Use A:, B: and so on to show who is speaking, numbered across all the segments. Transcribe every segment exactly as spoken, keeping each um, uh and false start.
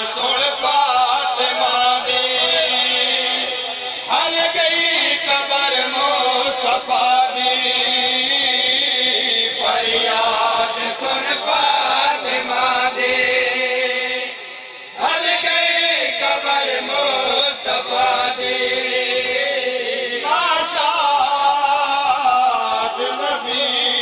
A: सुन फातिमा दी हल गई कबर मुस्तफा दी फरियाद सुन फातिमा दी हल गई कबर मुस्तफा दी नाशाद नबी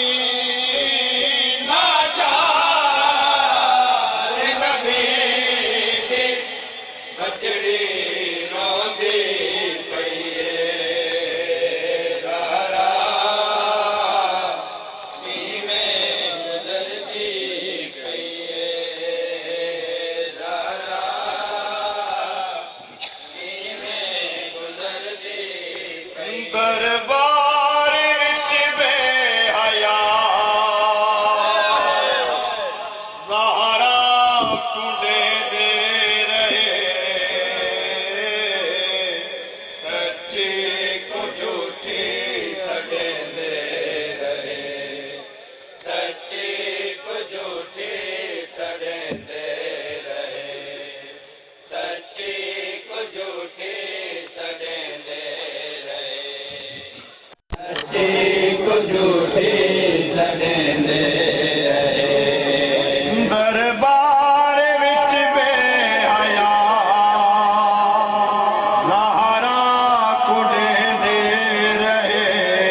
A: दरबार विच बेहया ज़हरा कुंडे दे रहे सच्चे को झूठे सड़े दे रहे सच्चे को झूठे सड़े दे रहे सच्चे को झूठे सड़े दे झूठे सड़ेंदे रहे दरबार विच बेहया ज़हरा कुंडे रहे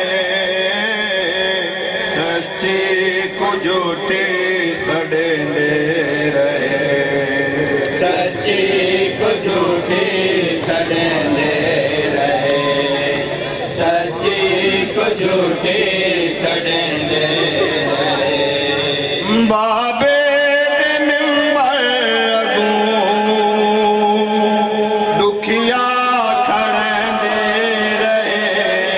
A: सच्चे को झूठे सड़ेंदे रहे सच्चे को झूठे सड़ेंदे रहे सच्चे को झूठे सड़ेंदे रहे बाबे दे मिंबर अगूं दुखिया खड़ेंदे रहे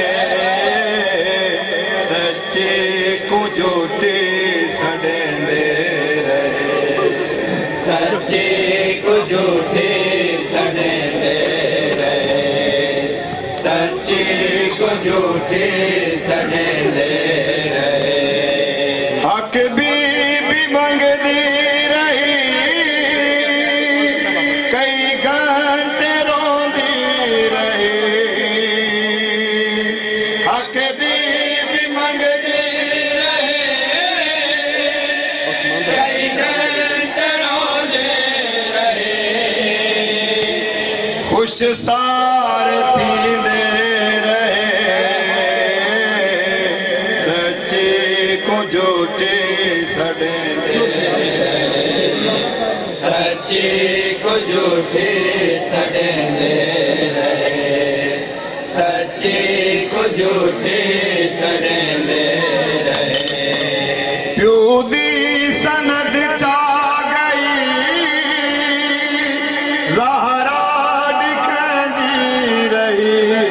A: सच्चे को झूठे सड़ेंदे रहे सच्चे को झूठे सड़ेंदे रहे सच्चे को झूठे सड़ेंदे रहे हक भी भी मंगदी रही कई घंटे रोंदी रही हक भी भी मंगदी रही कई घंटे रोंदी रही खुश सार थींदे झूठे सड़ेंदे सच्चे को झूठे सड़ेंदे रहे सच्चे को झूठे सड़ेंदे रहे प्यो दी सनद चा गई ज़हरा दिखंदी रही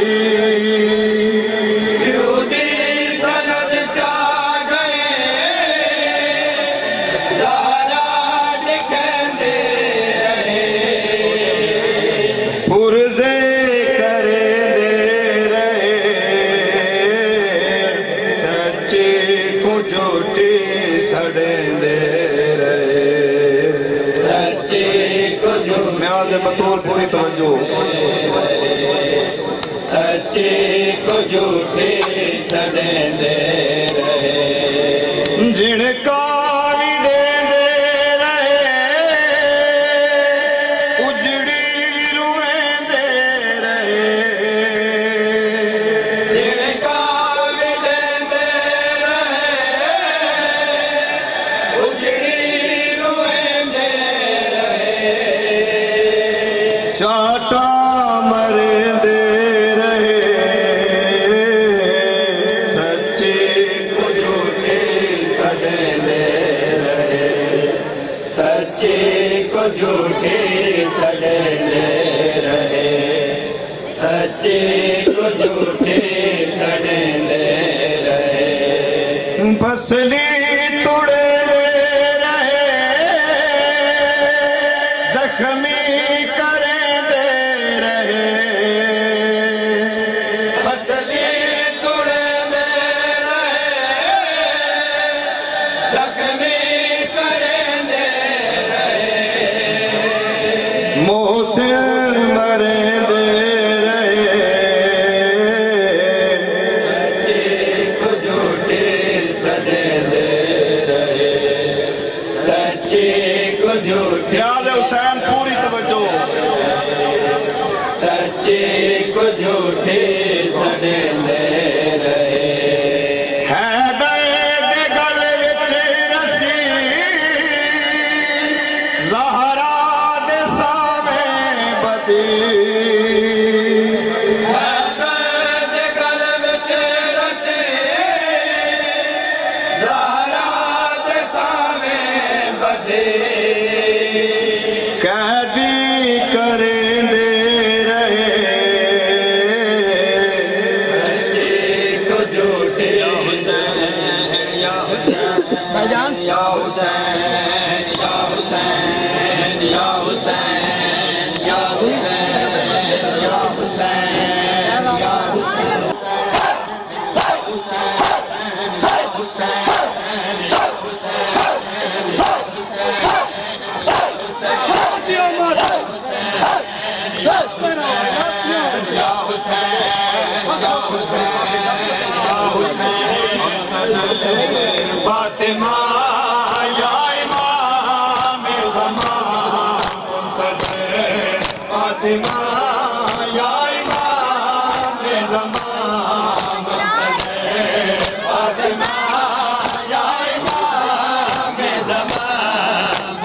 A: पुरज़े करे दे रहे सच्चे को झूठे सड़ेंदे रहे सच्चे को झूठे न्याज़ बतौर पूरी तवज्जो सच्चे को झूठे सड़ेंदे रहे जिनका चाटा मरेंदे रहे सच्चे को झूठे सड़ेंदे रहे सच्चे को झूठे सड़ेंदे रहे सच्चे को झूठे सड़ेंदे रहे फसली तुड़े रहे जख्मी सच्चे को झूठे सड़े ले रहे है दर्द गल विच रसी ज़हरा दे सावे बदी या हुसैन या हुसैन या हुसैन या हुसैन या हुसैन या हुसैन या हुसैन या हुसैन या हुसैन या हुसैन फातिमा फातिमा या इमाम ज़मान फातिमा या इमाम ज़मान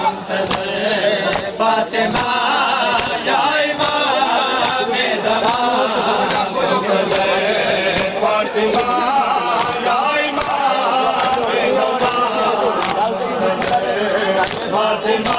A: फातिमा या इमाम ज़मान फातिमा या इमाम ज़मान फातिमा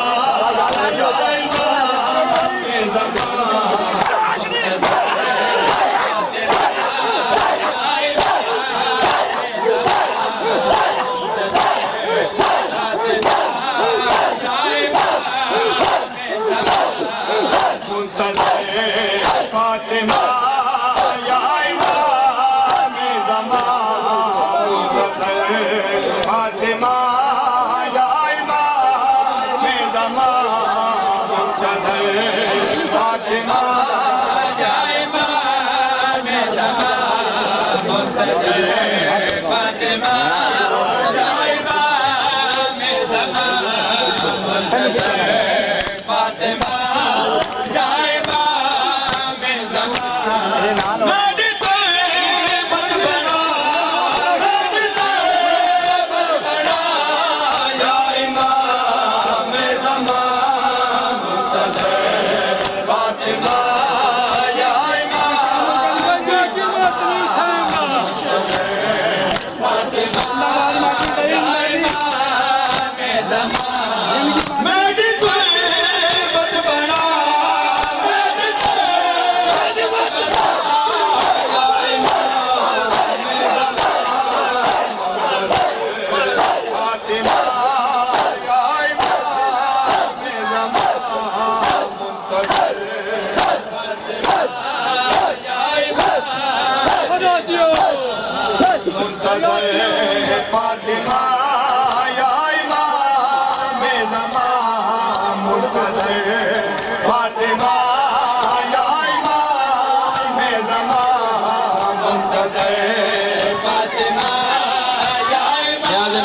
A: फातिमा या इमाम ज़मान मुंतज़िर फातिमा या इमाम ज़मान मुंतज़िर फातिमा या इमाम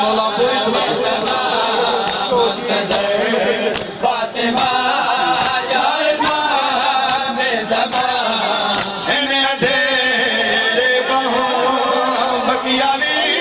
A: मुंतज़िर फातिमा या इमाम ज़मान इन्हें अंधेरे बहों बकिया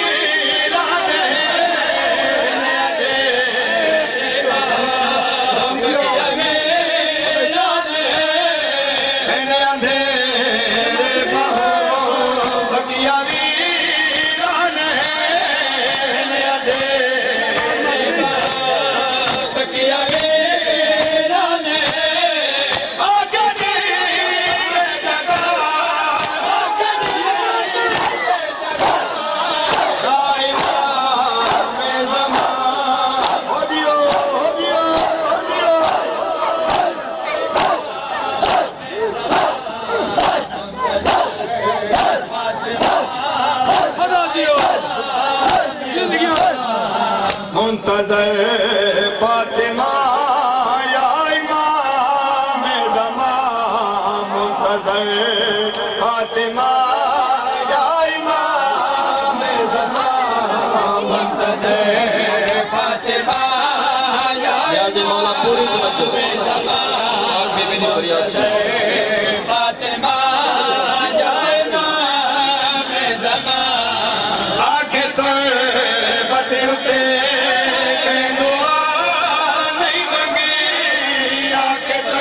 A: मुंतज़िर फातिमा या इमाम ज़मान मुंतज़िर फातिमा या इमाम ज़मान मुंतज़िर फातिमा या मौला पूरी तवज्जो और बेबी दी फरियाद फातिमा जाए माम ज़मान आके तो बते उते कहीं दुआ नहीं मंगी आके तो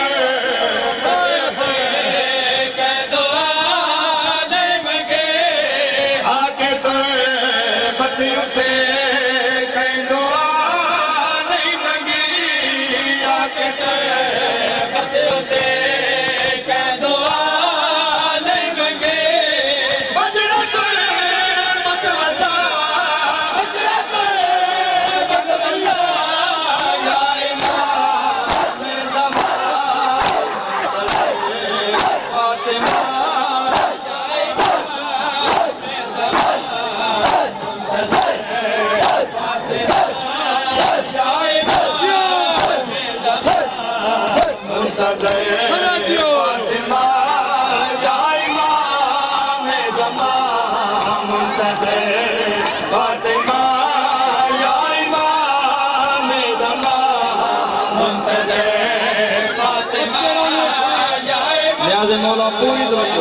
A: कहीं दुआ नहीं मंगी आके तो बते उते कहीं दुआ नहीं मंगी आके तो बते उते कहीं दुआ नहीं मंगी बजरा तो मत वसा बजरा तो मत वसा या इमाम ज़मान फातिमा लिहाज़े मौला पूरी तवज्जो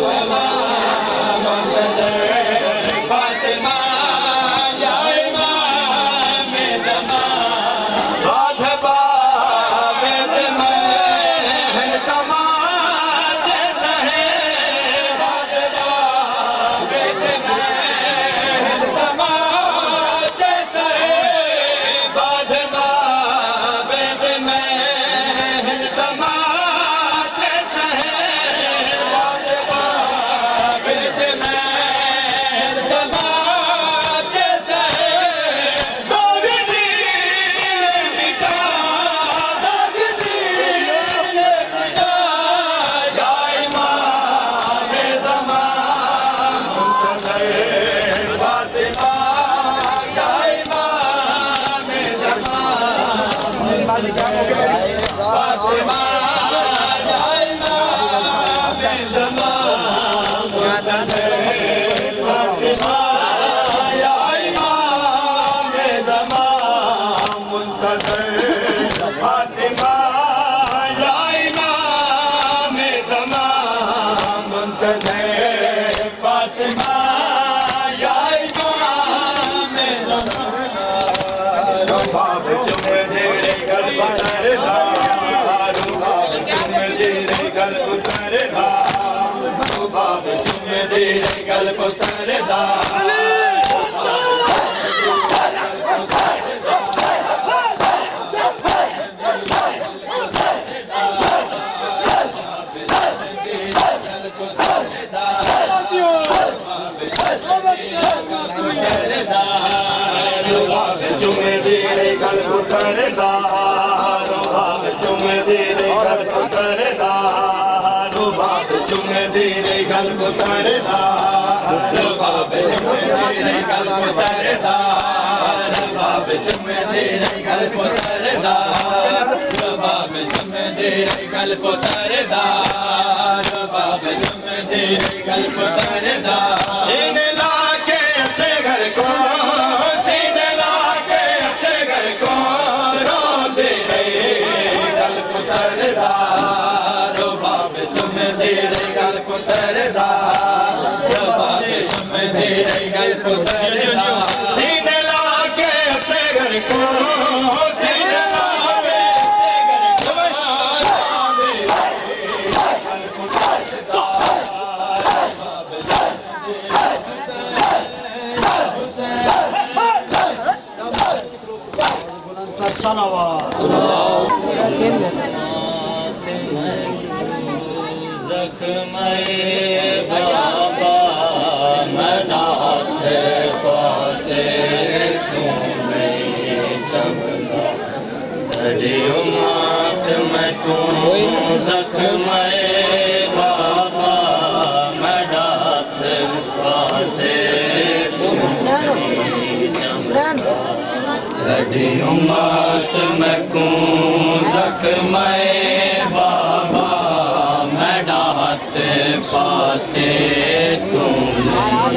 A: फातिमा या इमाम ज़मान बाधबा वेद में तमाचे सहे बाधबा वेद में तमाचे सहे बाधबा वेद में तमाचे सहे गल पुतरदा चुमे दे गल पुतरदा चुमे दे गल पुतरदा चुमे दे गल पुतरदा बाब चुमे दे गल पुतरदा बाब चुमे दे गल पुतरदा बाब चुमे दे गल पुतरदा बाब चुमे दे गल पुतरदा सीने लाके ऐसे घर को सीने लाके ऐसे घर को रो दे गल पुतरदा गल पुतरदा गल पुतरदा सीने लाके ऐसे घर को सीने लाके ऐसे घर को सलावत बाबा मनाथ पासे हरी उमात मैं तू जख्म बाबा मनाथ पासे हरी उमात मैं तू जख्म बाबा पासे तुम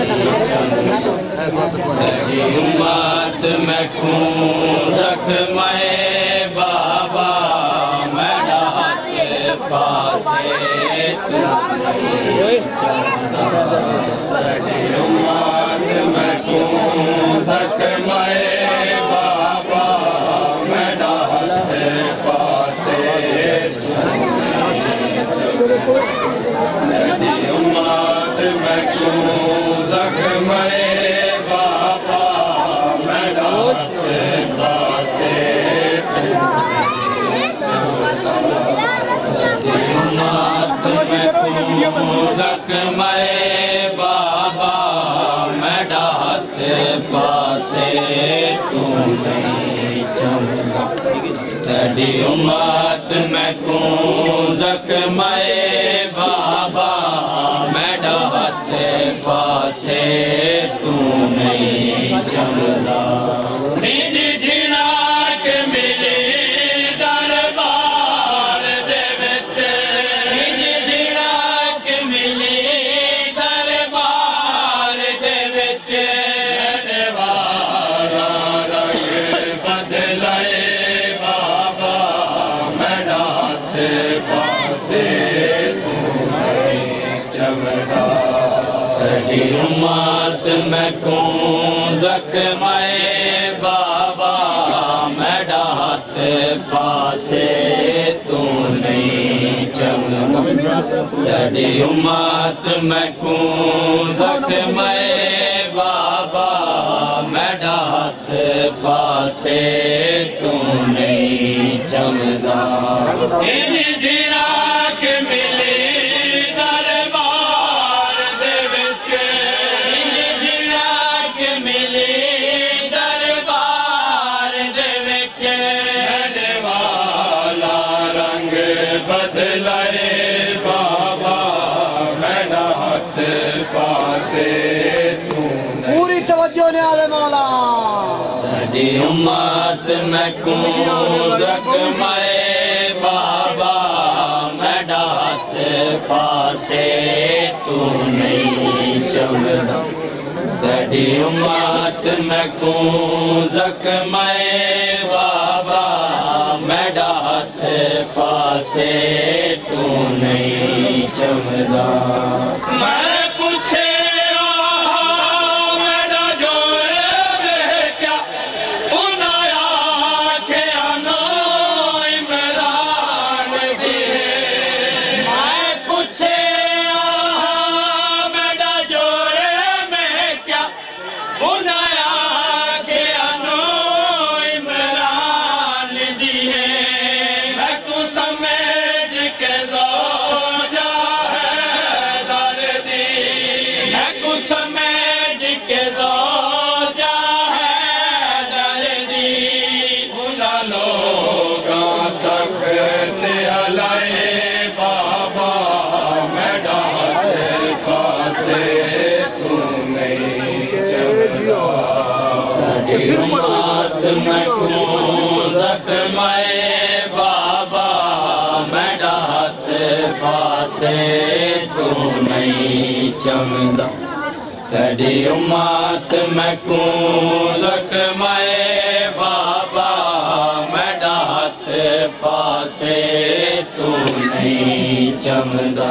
A: उम्मत में खून जख्मे बाबा मेरा के पासे तू नहीं चमदा तेरी उम्मत मैं कौन ज़ख्म-ए बाबा मेरा हाथ पासे तू नहीं चमदा तेरी उम्मत मैं कौन ज़ख्म-ए बाबा मेरा हाथ पासे तू नहीं चमदा ज़ख्म-ए बाबा मेरा हाथ पासे तू नहीं चमदा तेरी उम्मत मैं कौन ज़ख्म-ए बाबा मेरा हाथ पासे तू नहीं चमदा तेरी उम्मत मैं कौन ज़ख्म-ए बाबा मेरा हाथ पासे तू नहीं चमदा तेरी उम्मत मैं कौन ज़ख्म-ए बाबा मेरा हाथ पासे तू नहीं चमदा
B: पूरी तवज्जो ने आले मौला
A: तेरी उम्मत मैं कौन ज़ख्म-ए बाबा मेरा हाथ पासे तू नहीं चमदा तेरी उम्मत मैं कौन ज़ख्म-ए बाबा मेरा हाथ पासे तू नहीं चमदा उम्मत मैं कौन ज़ख्म-ए बाबा मेरा हाथ पासे तू नहीं चमदा तेरी उम्मत मैं कौन ज़ख्म-ए बाबा मेरा हाथ पासे तू नहीं चमदा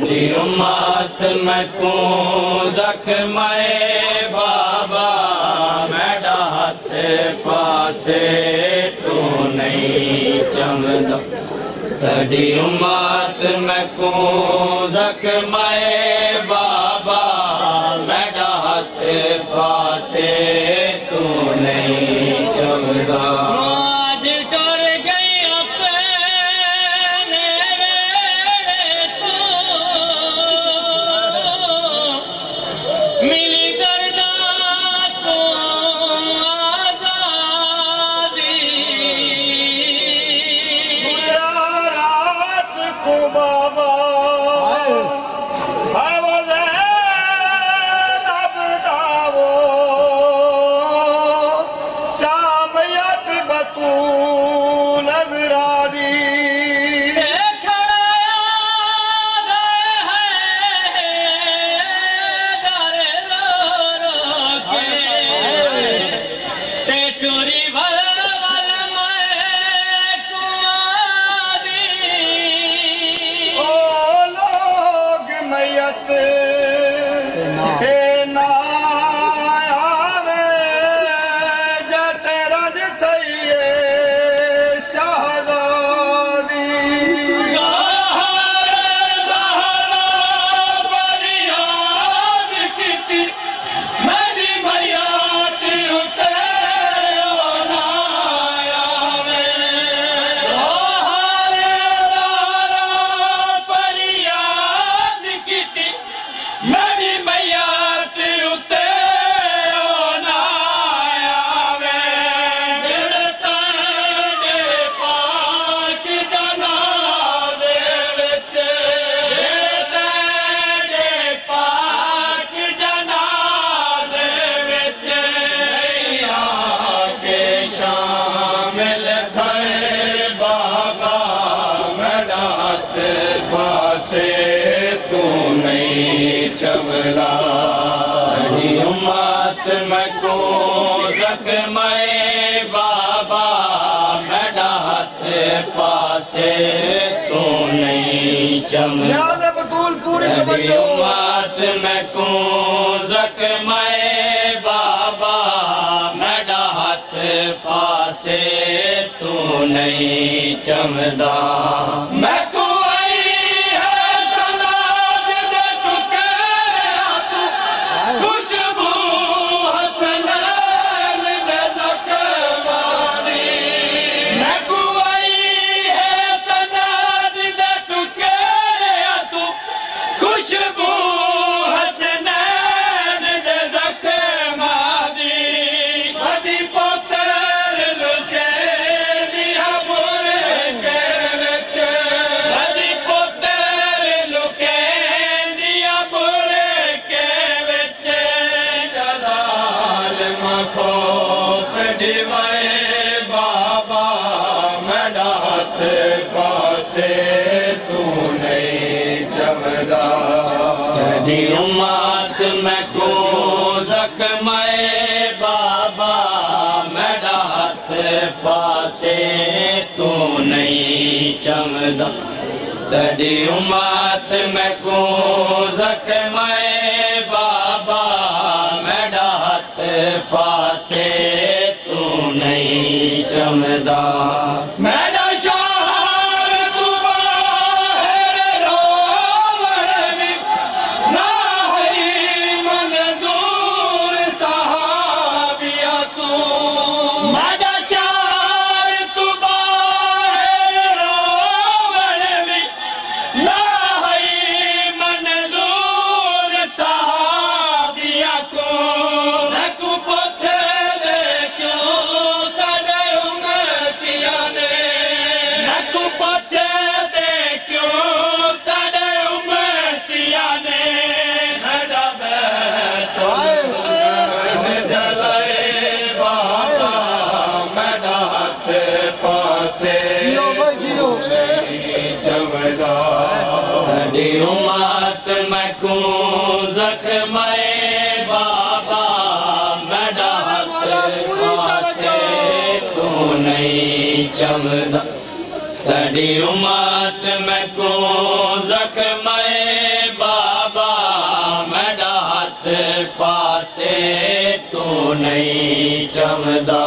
A: तेरी उम्मत में को जख्मे बाबा मेरा हाथ पासे तू नहीं चमदा तेरी उम्मत में को जख्मे बाबा मेरा हाथ पासे तू नहीं चमदा चमदा तेरी उम्मत में को जख्मे बाबा मेरा हाथ पासे तू नहीं चमदा तेरी उम्मत में को जख्मे बाबा मेरा हाथ पासे तू नहीं चमदा मैं तेरी उम्मत में को जख्मे बाबा मेरा हाथ पासे तू नहीं चमदा तेरी उम्मत में को जख्मे बाबा मेरा हाथ पासे तू नहीं चमदा मेरा तेरी उम्मत में को जख्मे बाबा मेरा हाथ पासे तू नहीं चमदा तेरी उम्मत में को जख्मे
C: नहीं चमदा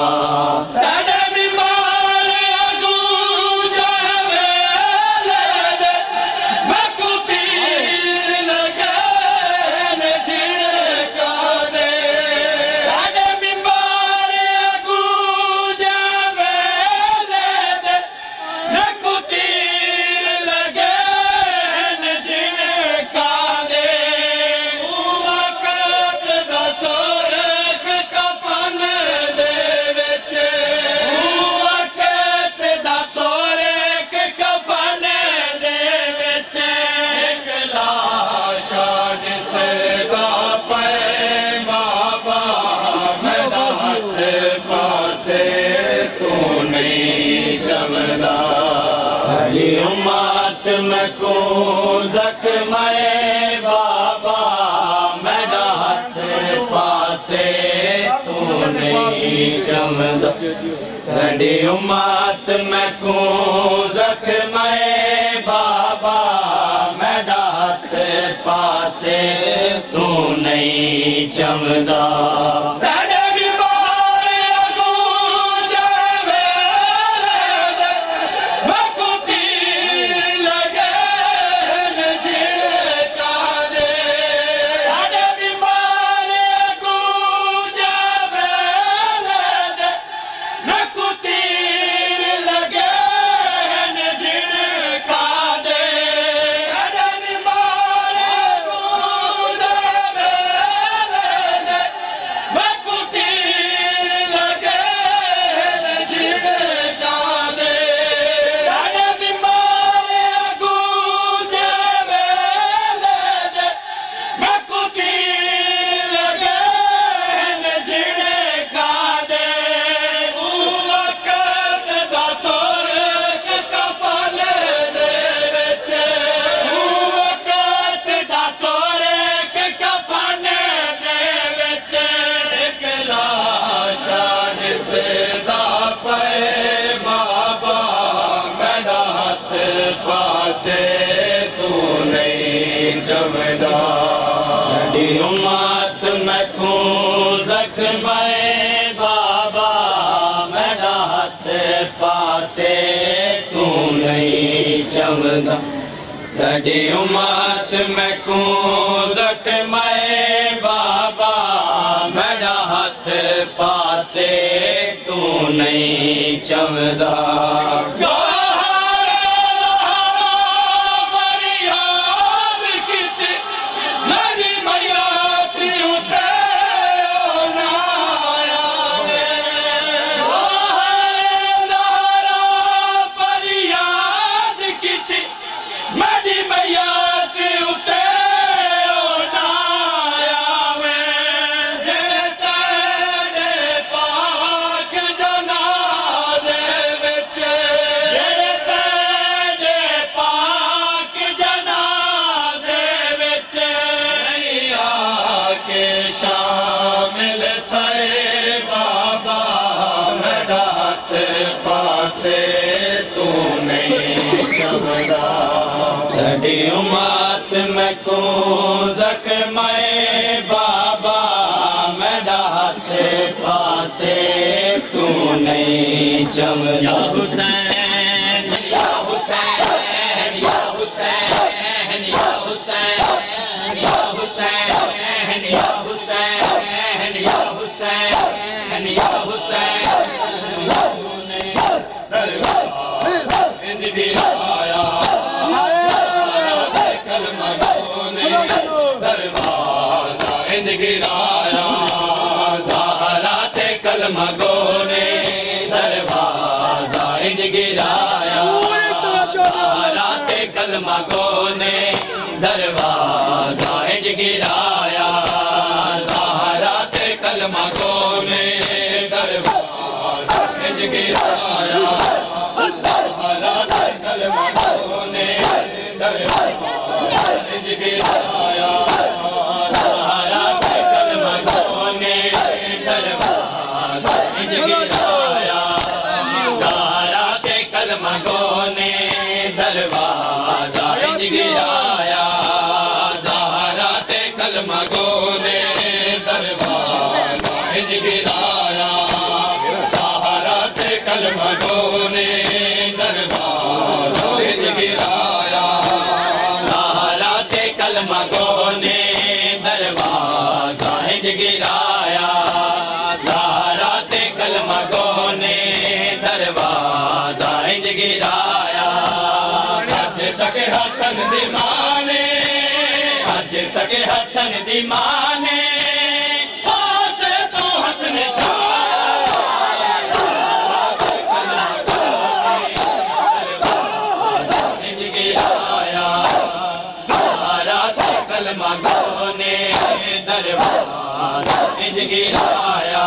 C: उम्मत में को जख्मे बाबा मेरा हाथ पासे तू नहीं चमदा तेरी उम्मत में को जख्मे बाबा मेरा हाथ पासे तू नहीं चमदा तू नहीं चमदा तेरी उम्मत में को जख्मे बाबा मेरा हाथ पासे तू नहीं चमदा तेरी उम्मत में को जख्मे बाबा मेरा हाथ पासे तू नहीं चमदा शामिल थे बाबा मेरा हाथ पासे तू नहीं चमदा तेरी उम्मत में को जख्मे बाबा मेरा हाथ पासे तू नहीं चमदा हुसैन या हुसैन या हुसैन या हुसैन या हुसैन या हुसैन या हुसैन या हुसैन इंज भी आया कलमा ने दरवाजा इंज गिराया ज़हरा थे कलमा ने दरवाजा इंज गिराया ज़हरा थे कलमा ने दरवाजा इंज गिराया ज़हरा ते कलमा ने दरवाजा इंज गिराया ज़हरा ते कलमा ने दरवाजा इंज गिराया ज़हरा ते कलमा ने दरवाजा इंज गिराया ज़हरा ते कलमा ने दरवाजा इंज गिराया ज़हरा ते कलमा ने दरवाजा इंज गिराया। अज तक हसन दी मां ने पास तो हथ ने कलमा गोने दरबार इंज गिराया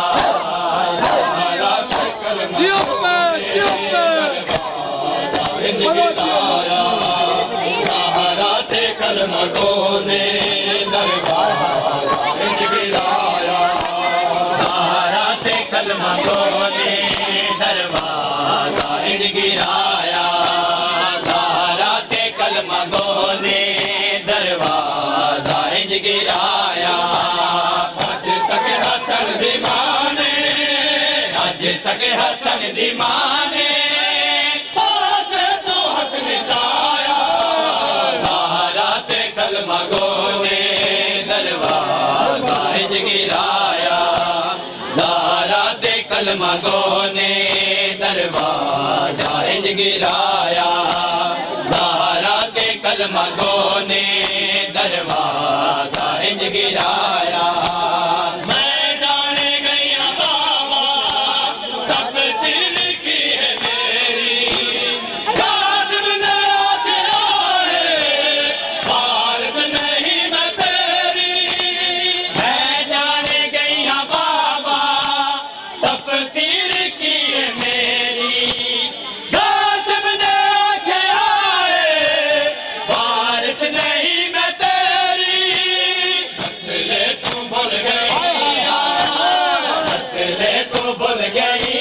C: इंज गिराया सहारा ते कलमा गोने दरबार इंज गिराया सहारा ते कलमा गोने दरबार इंज गिराया सहारा ते कलमा गोने दरवाजा इंज गिराया अज तक हसन दी मां ने अज तक हसन दी मां ने पास तो हथ निचाया सहारा ते कलमा गोने दरवाजा इंज गिराया सहारा ते कलमा गोने दरवाजा इंज गिराया सहारा ते कलमा गोने दरवाजा इंज गिराया मैं जाने गया बाबा तफसील की है मेरी कासिम ने आके आए वारिस नहीं मैं तेरी मैं जाने गया बाबा तफसील की है मेरी कासिम ने आके आए वारिस नहीं मैं भूल गई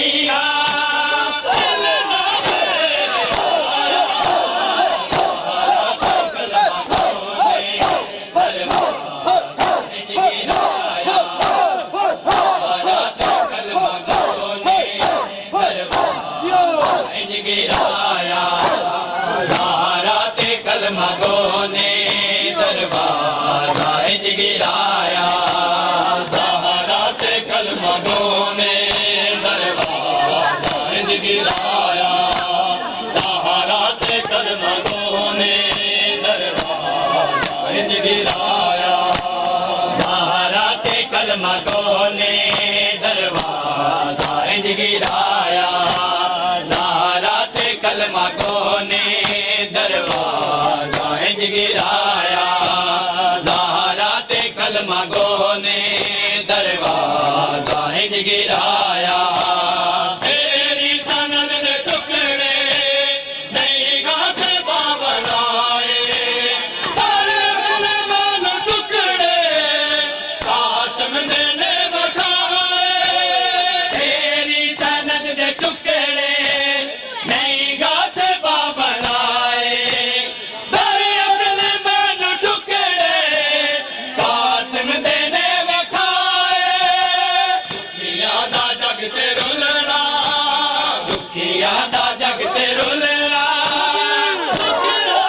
C: गिराया सहारा ते कलमा गोने दरवाजा इंज गिराया सहारा ते कलमा गोने दरवाजा इंज गिराया सहारा ते कलमा गोने दरवाजा इंज गिराया सहारा ते कलमा गोने दरवाजा इंज गिराया सहारा ते कलमा गोने दरवाजा इंज गिराया सहारा ते कलमा गोने दरवाजा इंज गिराया तेरी सनद दे टुकड़े नहीं घास बनाए पर उसने मन टुकड़े कासम दे ने बखाए तेरी सनद दे टुकड़े नहीं घास बनाए पर उसने मन टुकड़े कासम दे ने बखाए दुखिया दा जग ते रुलना दुखिया दा जग ते रुलना दुखिया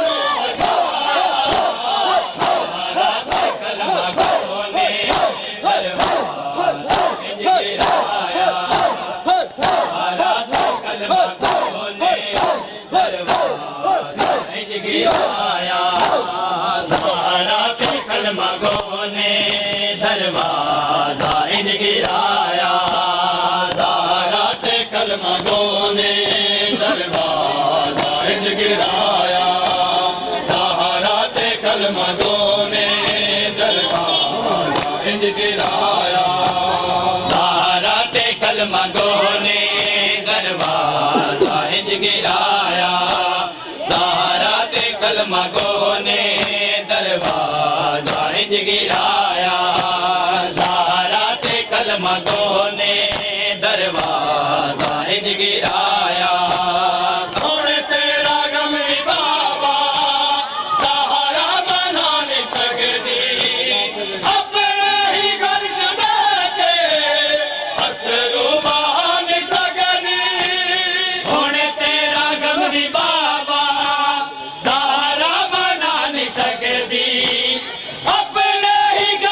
C: सहारा ते कलमा गोने दरवाजा इंज गिराया सहारा ते कलमा गोने दरवाजा इंज गिराया सहारा ते कलमा गोने दरवाजा इंज गिराया सहारा ते कलमा गोने दरवाजा इंज गिराया सहारा ते कलमा गोने दरवाजा इंज गिराया सहारा ते कलमा गोने दरवाजा इंज गिराया सहारा ते कलमा गोने दरवाजा इंज गिराया सहारा ते कलमा गोने दरवाजा इंज गिराया थोड़े तेरा गम भी बाबा सहारा बना नहीं सकती अपने ही घर च बैठे अथरू बहा नहीं सकती थोड़े तेरा गम भी बाबा सहारा बना नहीं सकती अपने ही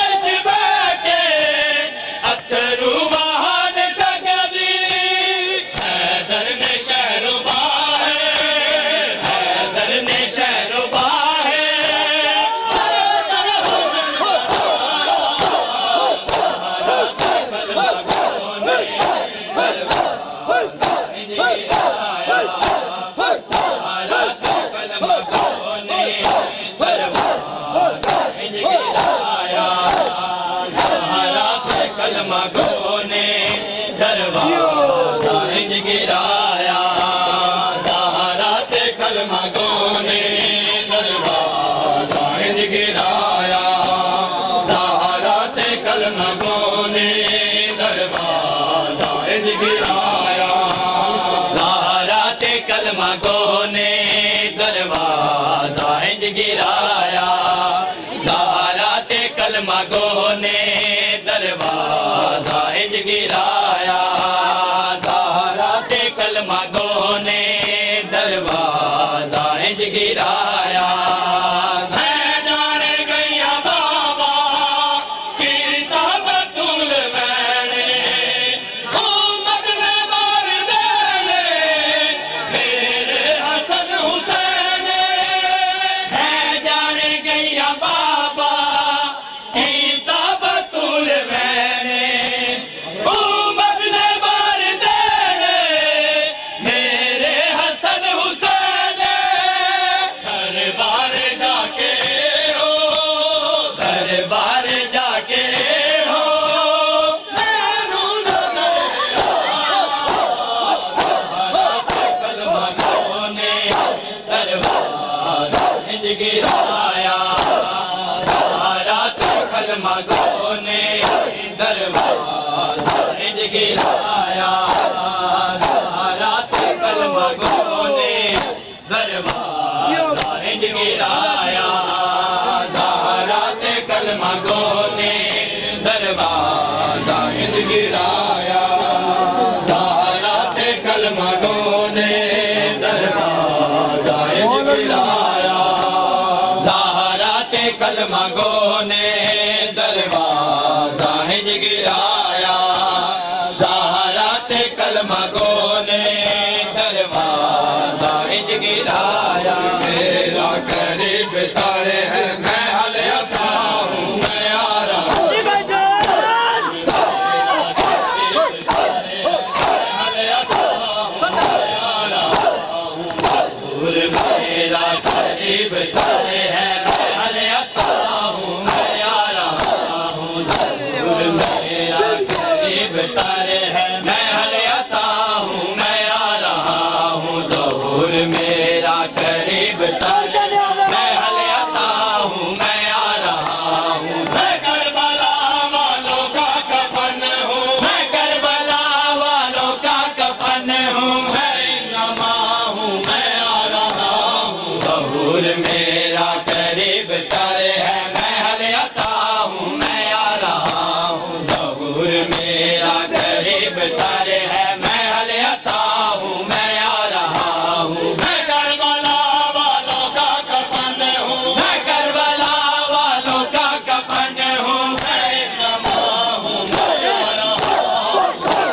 A: गिराया
C: ज़हरा ते कलमा गो ने दरवाजा इंज गिराया ज़हरा ते कलमा गो ने दरवाजा इंज गिराया ज़हरा ते कलमा गो ने दरवाजा इंज गिराया गिराया ज़हरा ते कलमा गो ने दरवाजा इंज गिराया ज़हरा ते कलमा गो ने दरवाजा इंज गिराया ज़हरा ते कलमा गो ने दरवाजा इंज गिराया ज़हरा ते कलमा गो ने दरवाजा इंज गिराया कलमा गो ने दरवाजा इंज गिराया ज़हरा ते कलमा गो ने दरवाजा इंज गिराया मेरा करीब तारे है मैं हल अता हूँ मैं यारा मेरा करीब तारे है तारे हैं मैं हले आता हूँ मैं आ रहा हूँ ज़हूर मेरा करीब तारे मैं हले आता हूँ मैं आ रहा हूँ मैं करबला वालों का कफन हूँ मैं करबला वालों का कफन हूँ मैं नमा हूँ मैं आ रहा हूँ ज़हूर मेरा करीब तारे हैं मैं हले आता हूँ मैं आ रहा हूँ ज़हूर मेरा करीब तारे है मैं हले आता हूँ मैं आ रहा हूँ मैं करबला वालों का कफन हूँ मैं करबला वालों का कफन हूँ मैं नमा हूँ मैं आ रहा हूँ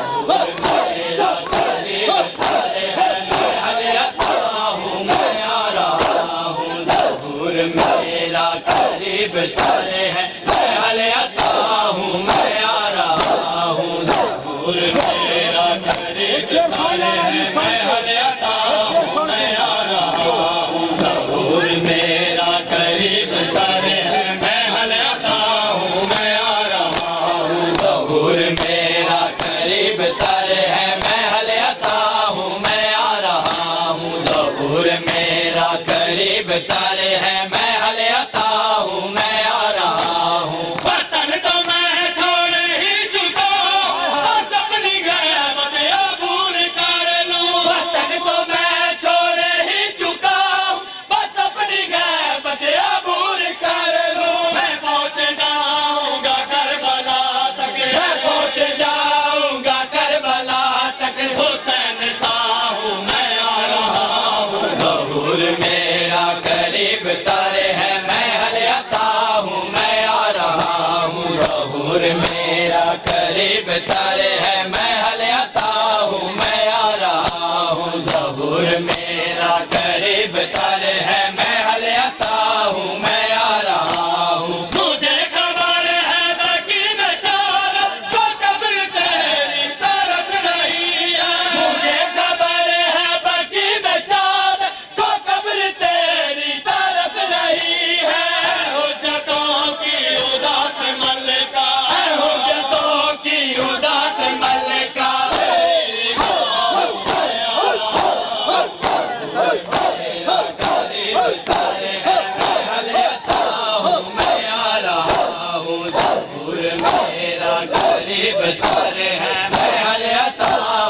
C: मेरा करीब तारे है मैं हले आता हूँ मैं आ रहा हूँ ज़हूर मेरा करीब तारे है मैं हले आता हूँ मैं आ रहा हूँ ज़हूर मेरा करीब तारे है मैं हले आता हूँ मैं आ रहा हूँ ज़हूर मेरा करीब तारे है मैं हले आता हूँ मैं आ रहा हूँ ज़हूर मेरा करीब तारे है मैं हले आता हूँ मैं आ रहा हूँ ज़हूर मेरा करीब तारे है मैं हले आता हूँ मैं आ रहा हूँ वतन तो मैं छोड़ ही चुका बस अपनी गैबत अबूर कर लूं वतन तो मैं छोड़ ही चुका बस अपनी गैबत अबूर कर लूं मैं पहुंच जाऊंगा करबला तक मैं पहुंच जाऊंगा करबला तक हुसैन सा हूं मैं आ रहा हूं ज़हूर मेरा करीब तारे है मैं हले आता हूँ मैं आ रहा हूँ ज़हूर मेरा करीब तारे है मैं हले आता हूँ मैं आ रहा हूँ ज़हूर मेरा करीब तारे है मैं हले आता हूँ मैं आ रहा हूँ मुझे खबर है बाकी में चारा तो कब्र तेरी तरस रही है मुझे खबर है बाकी में चारा तो कब्र तेरी तरस रही है हुज्जतों की उदास मल्लिका हुज्जतों की उदास मल्लिका तेरी मेरा करीब तारे है मैं हले आता हूँ मैं आ रहा हूँ ज़हूर मेरा करीब तारे है मैं हले आता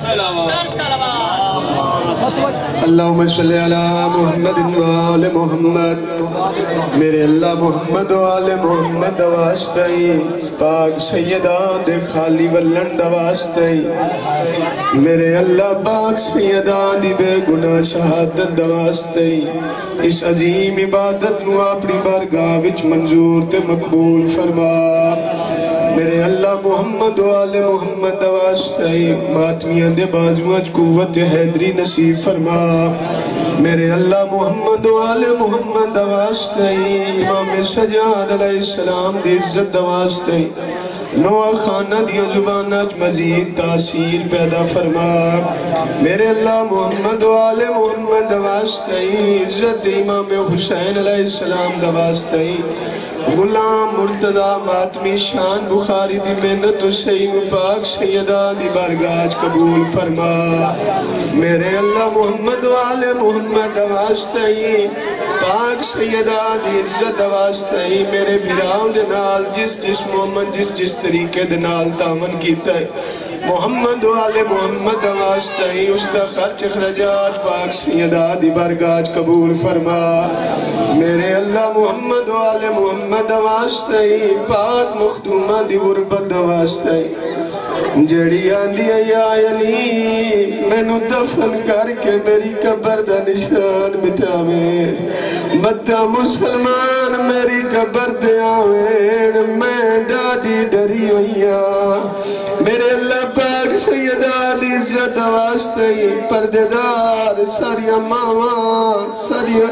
D: अल्लाहुम्मा सल्ली अला मुहम्मद व आले मुहम्मद। मेरे अल्लाह मुहम्मद व आले मुहम्मद वास्ते पाक सैयदा दे खाली वल्लन दा वास्ते मेरे अल्लाह पाक सैयदा दी बेगुनाह शहादत दा वास्ते इस अजीम इबादत नू अपनी बारगाह विच मंजूर ते मकबूल फरमा। मेरे अल्लाह मुहम्मद वाले मुहम्मद वास्ते मातमियां दे बाजुआं च कुव्वत हैदरी नसीब फरमा। मेरे अल्लाह मुहम्मद वाले मुहम्मद वास्ते इमाम सज्जाद अलैहिस्सलाम दी इज्जत वास्ते नोआ खाना दी जुबाना च मजीद तासीर पैदा फरमा। मेरे अल्लाह मुहम्मद वाले मुहम्मद वास्ते इज्जत इमाम हुसैन अलैहिस्सलाम दा वास्ते गुलाम मुर्तदा मातमी शान बुखारी दी मेहनत हुसैन पाक सैयदा दी बारगाह कबूल फरमा। मेरे अल्लाह मुहम्मद वाले मुहम्मद वास्ते पाक सैयदा दी इज्जत वास्ते मेरे भिराओं दे नाल जिस जिस मोहम्मद जिस जिस तरीके दे नाल तामन कीता है मुहम्मद वाले मुहम्मद वास्ते उसका खर्च खर्चात पाक सैयदा दी बारगाह कबूल फरमा। मेरे अल्लाह मुहम्मद वाले मुहम्मद वास्ते पाक मखदूमा दी गुरबत वास्ते जड़ी आंदी या अली मैनू दफन करके मेरी कब्र दा निशान मिटावे मत्ता मुसलमान मेरी कब्र दे आवेन मैं डाडी डरी होइया। मेरे अल्लाह पाक सैयदा दी इज्जत वास्ते पर्देदार सारिया मावा सारिया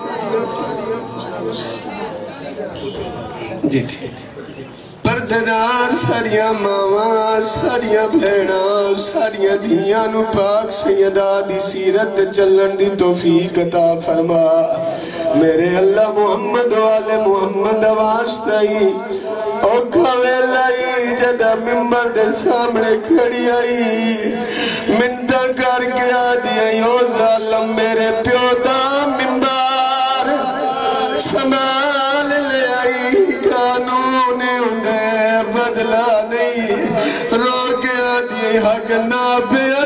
D: जी ठीक पर्देदार सारिया मावा सारिया भेड़ा सारिया धियां नू पाक सैयदा दी सीरत चलन दी तौफीक अता फरमा। मेरे अल्लाह मुहम्मद वाले मुहम्मद वास्ते औखा वेला जदा मिंबर दे सामने खड़ी आई मिन्नता करके आदि ओ जालम मेरे प्यो दा मिंबर संभाल ले आई कानून उंदे बदला नहीं रो के आदि हक ना पिया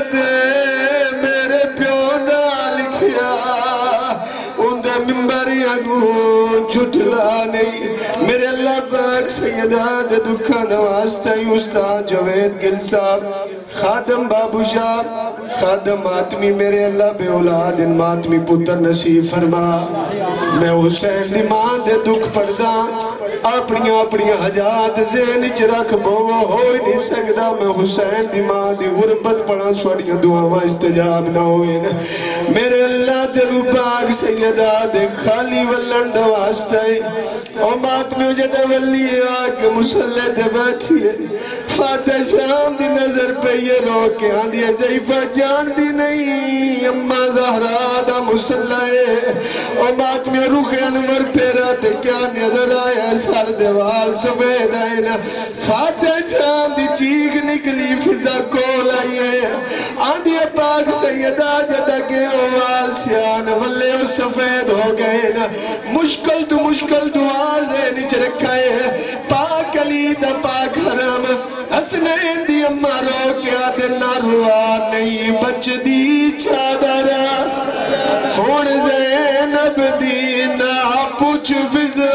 D: मेरे प्यो ना लिखिया उंदे मिंबर अगू झुठला नहीं। मेरे अल्लाह पाक सैयदा दे दुखा वास्ते उस्ताद जवेद गिल साहब खादम बाबू शाह खादम मातमी मेरे अल्लाह बे औलाद इन मातमी पुत्र नसीब फरमा। मैं हुसैन दी मां दे दुख पढ़दा अपनी अपनी हजात ज़हन च रख बोवो हो ही नहीं सकदा मैं हुसैन दी मां दी गुरबत पढ़ा थोड़ियां दुआवां इस्तजाब ना होवे। मेरे अल्लाह तेनू पाक सैयदा दे खाली वल्लन दा वास्ते ओ मातमी जदा वली आके मुसल्ले ते बैठी है फातिहा शाम दी नजर पे ये रो के आंदी है ज़ईफा जानदी नहीं अम्मा ज़हरा दा मुसल्ला है ओ मातमी रुख अनवर फेरा ते क्या नजर आया सर देवाल सफेद है ना फातिहा शाम दी चीख निकली फिजा कोल आई है आंदी है पाक सैयदा जदा के वाल सियान वल्ले सफेद हो गए ना मुश्किल तो मुश्किल दुआ नीचे रखा है पाक अली दा पाक हरम हसनैन दी अम्मा रो के आदे ना रुआ नहीं बचदी चादर हुण ज़ैनब दी ना पुछ फिजा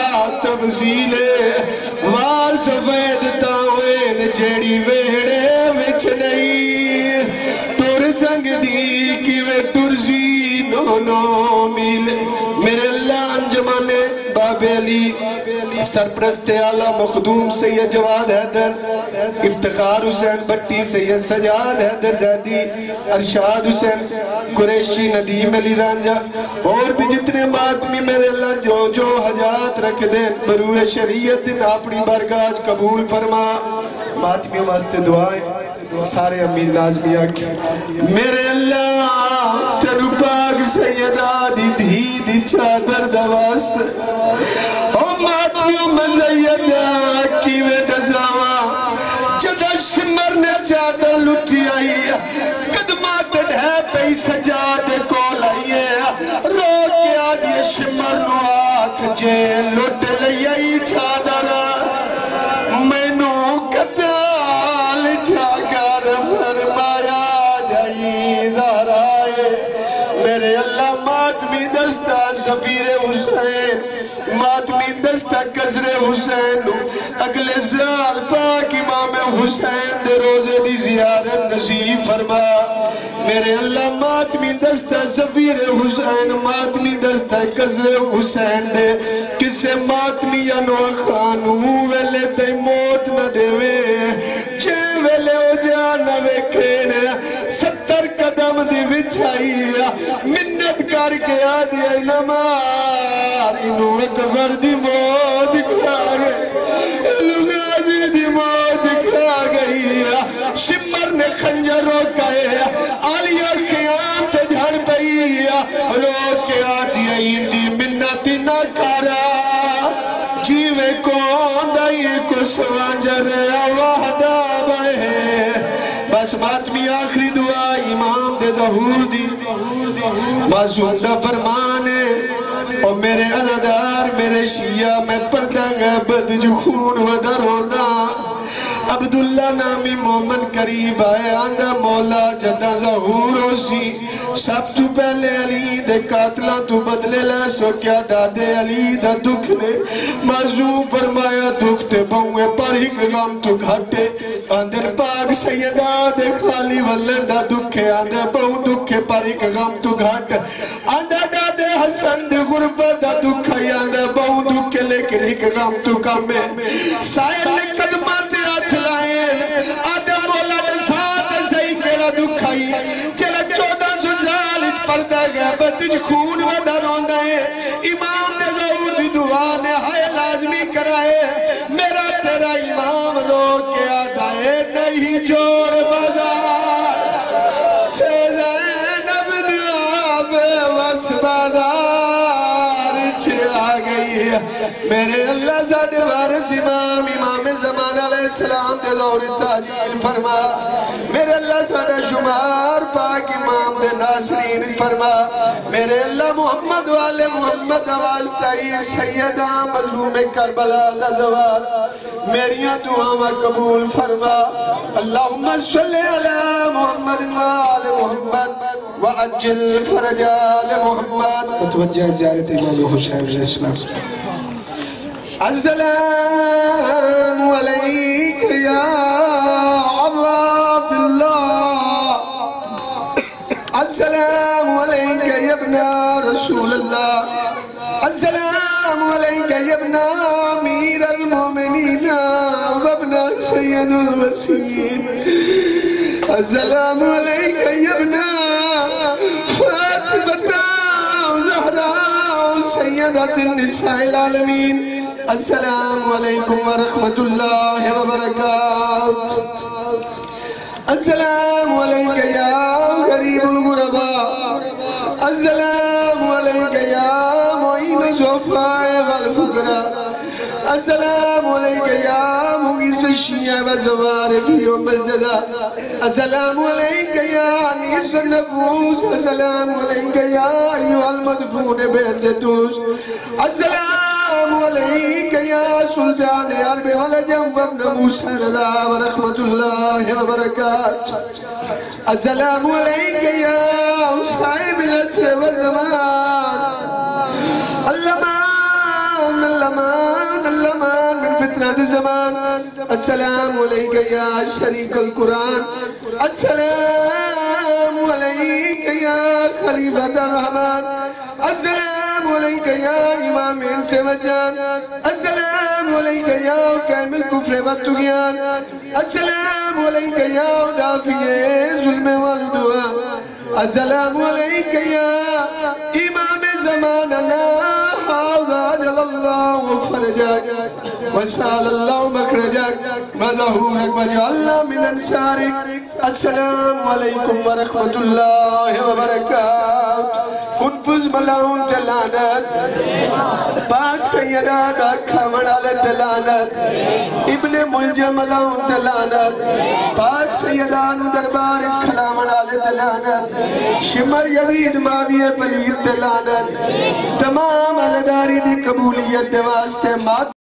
D: तफसीले वाल सफेद तावेन जेड़ी वेड़े विच नहीं तुर संग दी किवे तुरसी नो नो मिले। मेरे अल्लाह अंजमाने बाबे अली सरप्रस्ते आला मखदूम सैयद जवाद हैदर इफ्तिखार हुसैन भट्टी सैयद सजाद हैदर ज़ैदी अरशाद हुसैन कुरैशी नदीम अली रांझा और भी जितने मातमी मेरे अल्लाह जो जो हजात रख दे बरूए शरीयत अपनी बरगाह कबूल फरमा। मातमियों वास्ते दुआएं सारे अमीर लाजमी आके मेरे अल्लाह तेनू पाक सैयदा दी धी दी चादर दा वास्ते ओ मातमियों मज़यदा किवें दसावा जदा शिमर ने चादर लुटी आई कदमा ते ढह पई सजाद कोल आई रो के आदि शिमर नु आख जे लुट लई आई चादर मैनू कताल जाकर फरमाया सफीर हुसैन मातमी दस्ता कजरे हुसैन अगले साल पाक इमाम हुसैन दे रोजे दी जियारत नसीब फरमा। मेरे अल्लाह मातमी दस्ता सफीर हुसैन मातमी दस्ता कजरे हुसैन दे किसे मातमी अनो खानू वेले ते मौत न देवे जे वेले ओ जान न वेखेन सत्तर कदम दी विछाई मिन्नत करके आ दिया नमार इनू अकबर दी मौत खा गई लुगाजी दी मौत खा गई शिमर ने खंजर रोकाए आलिया क़याम ते झड़ पई रोक के आ दिया इंदी मिन्नत न करा जीवे कौन दई को सवांजर वाहदा बहे। बस मातमी आखिरी दुआ इमाम दे ज़हूर दी मासूम दा फरमान है ओ मेरे अज़ादार मेरे शिया मैं पर्दा गैबत जो खून वदा रोंदा अब्दुल्ला नामी मोमन करीब आए आंदा मौला जदा ज़हूर होसी सब तू पहले अली दे कातला तू बदले ला सो क्या दादे अली दा दुख ने माजूम फरमाया दुख ते बहुए पर एक गम तू घाटे आंदर पाक सैयदा दे खाली वल्लन दा दुखे आंदे बहु दुखे पर एक गम तू घाट आंदा दादे हसन दे गुरबत दा दुख आंदा बहु दुखे लेकिन एक गम तू कम है सायल ने कदमां ते हाथ लाए आदे मौला दे साथ सही केड़ा दुख आई चला चौदह सौ साल पर्दा गैबत च खून वदा रोंदा है इमाम दे ज़हूर दी दुआ ने हाय लाजमी कराए मेरा तेरा इमाम रो के आता है नहीं जोड़ बाजार छे ज़ैनब दिया बेवस बाजार छे आ गई मेरे अल्लाह साडे वारिस इमाम इमाम ज़मान अलैहिस्सलाम दे दौर ताजील फरमा मेरे अल्लाह साडा शुमार पाक इमाम दे नासरीन फरमा मेरे अल्लाह मोहम्मद वाले मोहम्मद वास्ता सैयदा मजलूम करबला दा ज़वार मेरियां दुआवां कबूल फरमा अल्लाहुम्मा सल्ली अला मुहम्मद व आले मुहम्मद व अज्जिल फरजा आले मुहम्मद मुतवज्जा ज़ियारत इमाम हुसैन अलैहिस्सलाम। अस्सलामु अलैका या अस्सलामु अलैका या इब्ना रसूल अल्लाह अस्सलामु अलैका या इब्ना अमीरुल मोमिनीन व इब्ना सय्यदुल वसीन अस्सलामु अलैका या इब्ना फातिमा ज़हरा सय्यदतुन निसाइल आलमीन अस्सलामु अलैकुम व रहमतुल्लाहि व बरकातुहू। अस्सलामु अलैका या गरीबुल गुरबा अस्सलामु अलैका या मुईन ज़ुफ़ाए वल फुकरा अस्सलामु अलैका या मुगीस शिया व ज़वारिफ़ यौमिल जज़ा अस्सलामु अलैका या अनीस नफूस अस्सलामु अलैका या अय्युहल मदफून बिअज़्ज़तुस अस्सलामु अलैका या सुल्तान अरब वल अजम व इब्न मूसा रज़ा व रहमतुल्लाहि व बरकातुहू। अस्सलामु अलैका या साहिबुल असर व ज़मान अल्लमान अल्लमान अल्लमान मिन फितनत ज़मान अस्सलामु अलैका या शरीकुल कुरान अस्सलामु अलैका या खलीफतुर रहमान अस्सलामु अलैका या इमाम इंस व जान अस्सलामु अलैका या कामिल कुफ्र व तुग़यान अस्सलामु अलैका या दाफ़िए ज़ुल्म वल दुआ अस्सलामु अलैका या इमाम ज़माना हाज़अल्लाहु फरजक व सल्लल्लाहु मखरजक व ज़हूरक व जअलना मिन अंसारिक। अस्सलामु अलैकुम व रहमतुल्लाहि व बरकातुहू। कुनफुज़ मलाउन तलानत पाक सैयदा दा खावण वाले तलानत इब्ने मुलजम मलाउन तलानत पाक सैयदा नु दरबार विच खलावण वाले तलानत शिमर यजीद माविया पलीर तलानत तमाम अज़दारी दी कबूलियत दे वास्ते